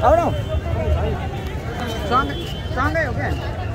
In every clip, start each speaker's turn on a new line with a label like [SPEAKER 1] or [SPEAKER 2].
[SPEAKER 1] आउनु सँगै हो क्या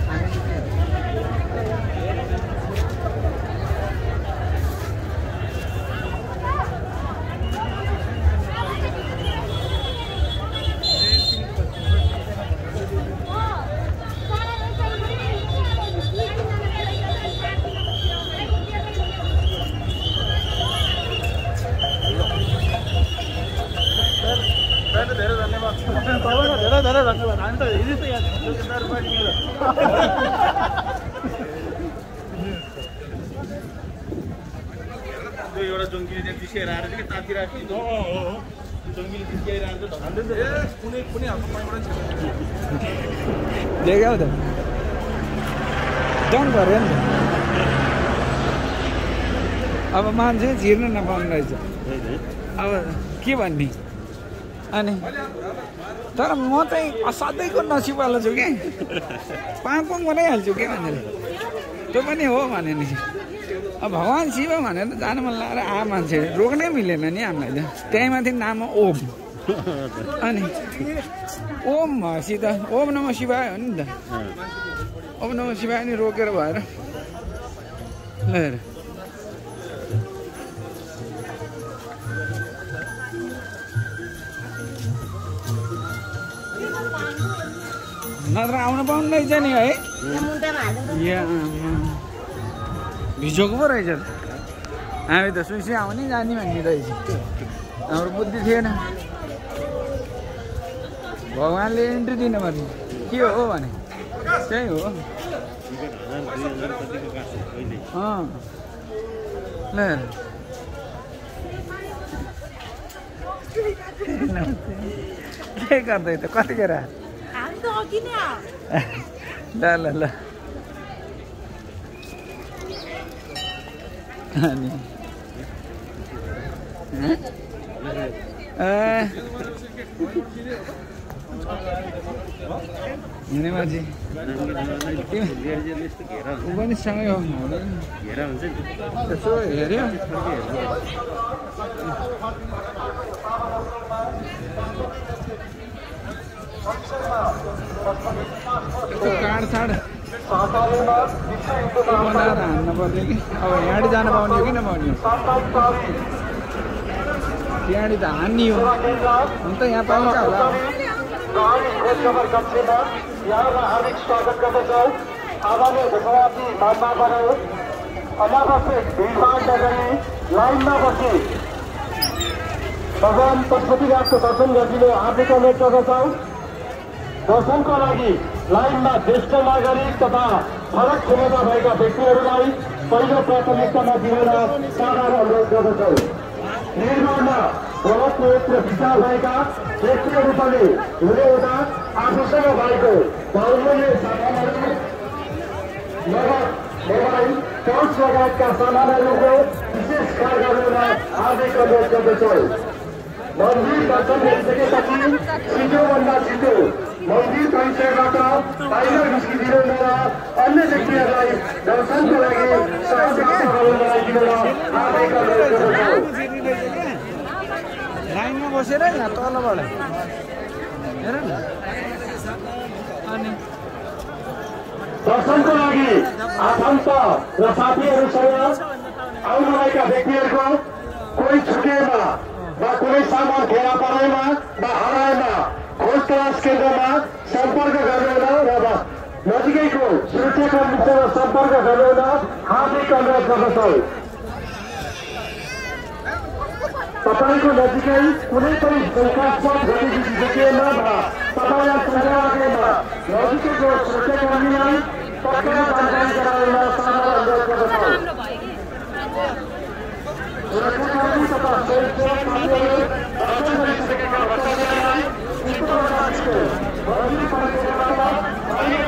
[SPEAKER 1] धेरै धन्यवाद हामी त हिजो त यहाँ एउटा जङ्गली त्यहाँ पिसिएर आएर चाहिँ तातिरहेको थियो जङ्गली पिसिआइरहेको छ कुनै कुनै हाम्रो पाइबाट देख्यौ त डन गऱ्यो नि अब मान्छे छिर्न नपाउनु रहेछ अब के भन्ने अनि तर म चाहिँ असाध्यैको नसिबवाला छु क्या पाङ बनाइहाल्छु के भनेर त्यो पनि हो भने नि अब भगवान् शिव भनेर जानु मन लागेर आ मान्छे रोक्नै मिलेन नि हामीलाई त त्यही माथि नाम ओम अनि ओम भएपछि त ओम नमः शिवाय हो नि त ओम नमः शिवाय नि रोकेर भएर ल हेर नत्र आउनु पाउनु रहेछ नि है भिजोको पो रहेछ हामी त सुइसी आउने जाने भन्ने रहेछ हाम्रो बुद्धि थिएन भगवान्ले इन्ट्री दिनु पर्ने के हो भने त्यही हो ल के गर्दै त कतिखेर ल ल ल अनि हिँडे मान्छे ऊ पनि सँगै हो यसो हेऱ्यो काँडसाड बनाएर हान्नु पर्यो कि अब यहाँबाट जानु पाउने हो कि नपाउने हो यहाँबाट त हान्ने हो हुन त यहाँ पाउँछ होला
[SPEAKER 2] हार्दिक स्वागत गर्दछौँ आगामी समाप्ति मानमा बनायो अनावश्यक भिडभाड नगरी लाइनमा बसी भगवान् पशुपतिनाथको दर्शन गरिदिनु हार्दिक अनुरोध गर्दछौँ दर्शनको लागि लाइनमा ज्येष्ठ नागरिक तथा फरक क्षमता भएका व्यक्तिहरूलाई पहिलो प्राथमिकतामा दिन साधारण अनुरोध गर्दछौँ निर्माणमा गलत प्रयोग र विचार भएका व्यक्तिहरू पनि हुने हुँदा आफूसँग भएको बहुमूल्य सामानहरू नगद मोबाइल पर्स लगायतका सामानहरूको विशेष ख्याल गर्नुमा हार्दिक अनुरोध गर्दछौँ मन्दिर दर्शन गरिसकेपछि छिटोभन्दा छिटो मन्दिर परिसरबाट बाहिर निस्किदिनु र अन्य व्यक्तिहरूलाई दर्शनको लागि
[SPEAKER 1] लाइनमा बसेर यहाँ तलबाट हेर न अनि
[SPEAKER 2] दर्शनको लागि आफन्त र साथीहरूसँग आउनुभएका व्यक्तिहरूको कोही छुटेमा वा कुनै सामान फेला परेमा वा हराएमा खोज तलास केन्द्रमा सम्पर्क गर्नुहुन र नजिकैको सुरक्षा कर्मीसँग सम्पर्क गर्नुहुन हार्दिक अनुरोध गर्दछौँ तपाईको नजिकै कुनै पनि शङ्कास्पद गतिविधि देखिएमा वा तपाईँलाई शङ्का लागेमा नजिकैको सुरक्षा कर्मीलाई तत्काल जानकारी गराउन साधारण अनुरोध गर्दछौँ सुरक्षाकर्मी तथा स्वयंसेवकहरूले दर्शन गरिसकेका भक्तजनलाई उक्त मन्दिर परिसरबाट बाहिर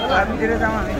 [SPEAKER 1] आर्मीतिर जाऊँ हामी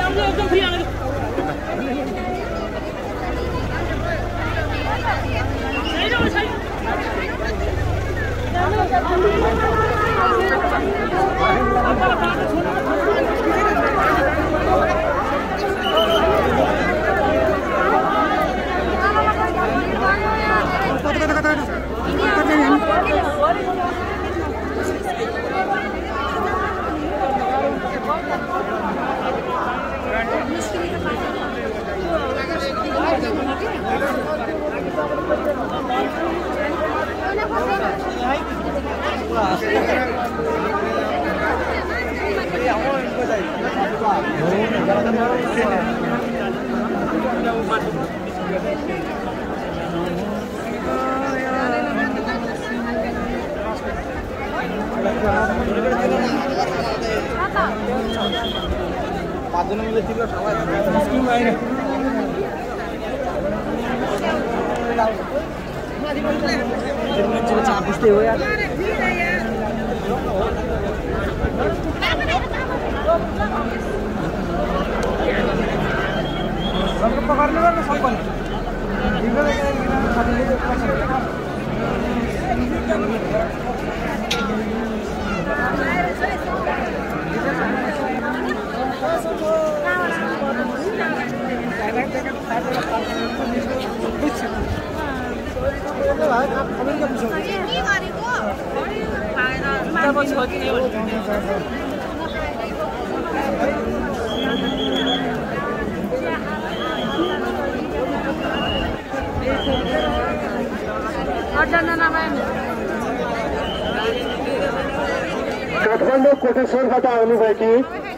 [SPEAKER 2] काठमाडौँ कोटेश्वरबाट आउनुभएकी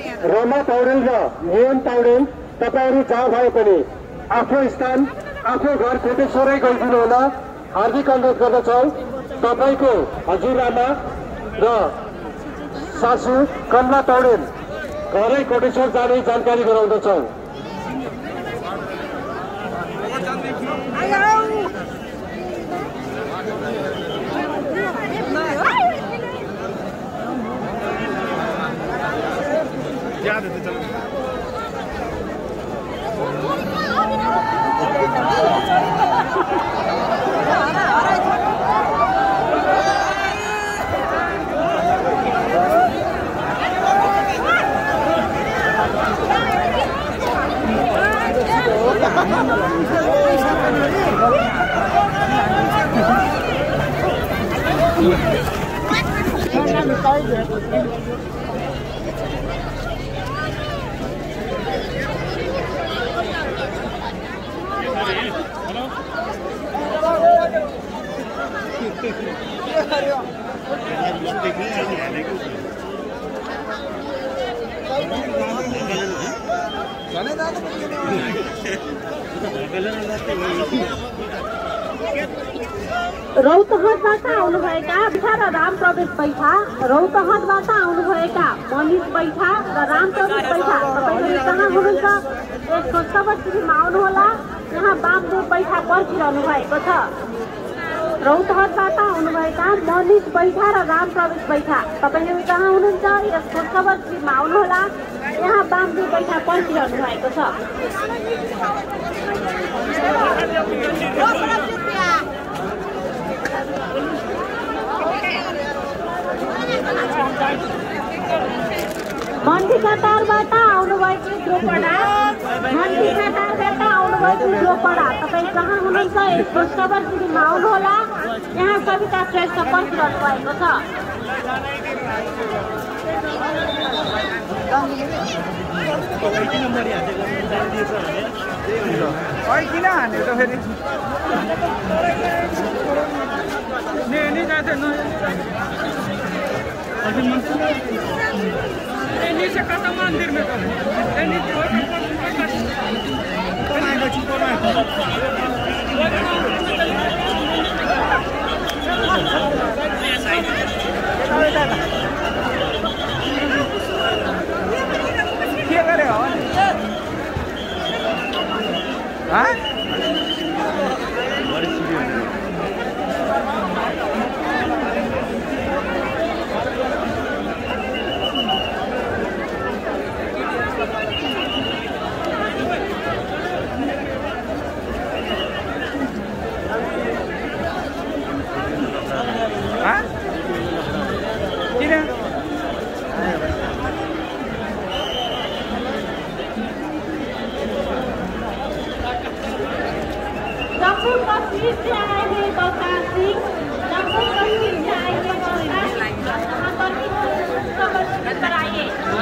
[SPEAKER 2] रमा पौडेल र नियम पौडेल तपाईहरू जहाँ भए पनि आफ्नो स्थान आफ्नो घर कोटेश्वरै गइदिनु होला हार्दिक अनुरोध गर्दछौ। तपाईको हजुरआमा र सासू कमला पौडेल घरै कोटेश्वर जाने जानकारी गराउँदछौ।
[SPEAKER 3] रौतहटबाट आउनुभएका विठा र राम प्रवेश बैठा, रौतहटबाट आउनुभएका मनिष बैठा र राम प्रवेश बैठा तपाईहरु कहाँ हुनुहुन्छ? एक खोजखबरसितमा आउनुहोला। यहाँ वामदेव बैठा पर्खिरहनु भएको छ। रौतहटबाट आउनुभएका मनिष बैठा र राम प्रवेश बैठा तपाईहरु कहाँ हुनुहुन्छ? यस खोजखबरसितमा आउनुहोला। यहाँ वामदेव बैठा पर्खिरहनु भएको छ। मन्टीका तारबाट आउनुभएको द्रोपडा, मन्टीका तारबाट आउनुभएको द्रोपडा तपाईँ कहाँ हुनुहुन्छ? यस खोजखबरसितमा आउनुहोला। यहाँ कविता श्रेष्ठ पर्खिरहनु भएको छ।
[SPEAKER 1] किन हान्यो त फेरि नीचे कता मंदिर में क्या करे हो हाँ
[SPEAKER 3] कश्मीर से आए हुए बलकार सिंह, जम्मू कश्मीर से आए हुए बलकार, कराइए।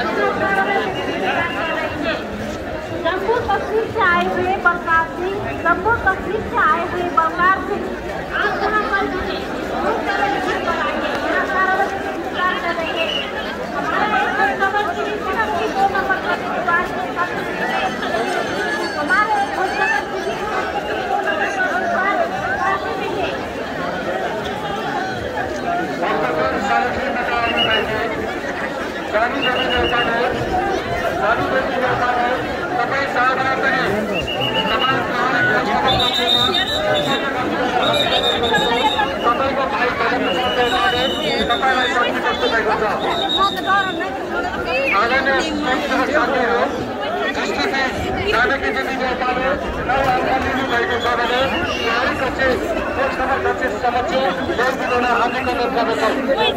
[SPEAKER 3] जम्मू कश्मीर से आए हुए बलकार सिंह, जम्मू कश्मीर से आए हुए बलकार सिंह, आप यहाँ पर जुटे, कराइए। यहाँ कार्रवाई इंतजार कर रही है। हमारा एक खबर की 2 नंबर का परिवार के साथ हमारे एक खबर की 2 नंबर का परिवार काफी मिले।
[SPEAKER 2] जानी जानी जाता है, जानी जानी जाता है, तपाईं साधना करें, तमाम कहानी तपाईंको भाइ बहिनी सन्तानले तपाईलाई शक्ति प्राप्त भएको छ। आदरणीय साथीहरू, जसले जानकी देवी नेपालले नवअवसर लिनुभएको छ भने यहाँको चाहिँ लोकसभा कक्ष समक्ष योग दिलाउन हार्दिक अनुरोध गर्दछौँ।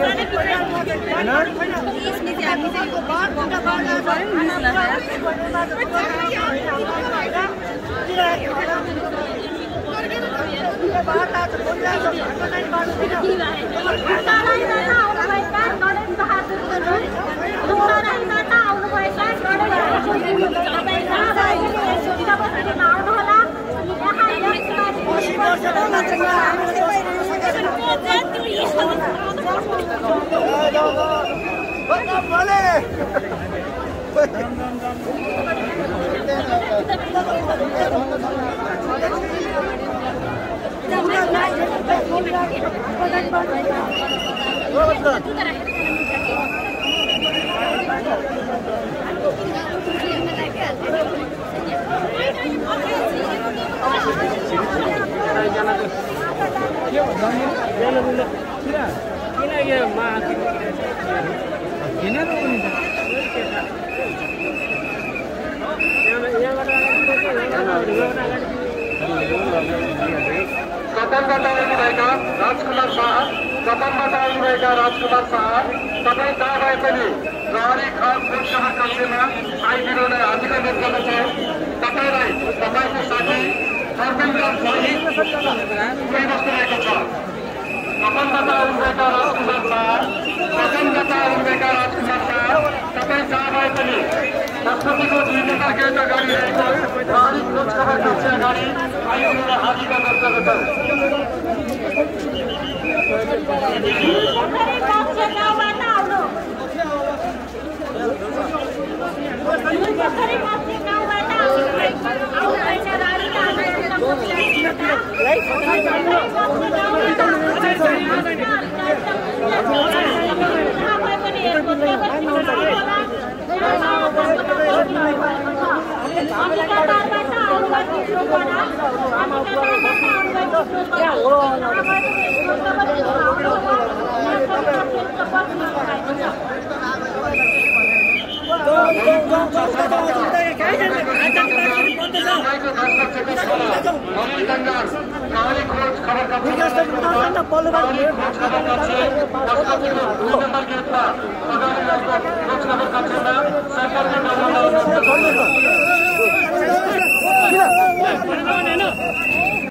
[SPEAKER 2] कतनबाट आउनुभएका राजकुमार शाह, कतनबाट आउनुभएका राजकुमार शाह, तपाईँ जहाँ भए पनि प्रहरी खास लोकसभा कक्षमा आइदिनुहुन हार्दिक अनुरोध गर्दछौँ। तपाईँलाई तपाईँको साथी अर्पिन्द सहित कोही बस्नुभएको छ। कतनबाट आउनुभएका राजकुमार शाह, कतनबाट आउनुभएका राजकुमार शाह, तपाईँ जहाँ भए पनि पशुपतिको 2 नम्बर गेट अगाडि रहेको प्रहरी लोकसभा कक्ष अगाडि आइदिनुहुन हार्दिक अनुरोध गर्दछौँ।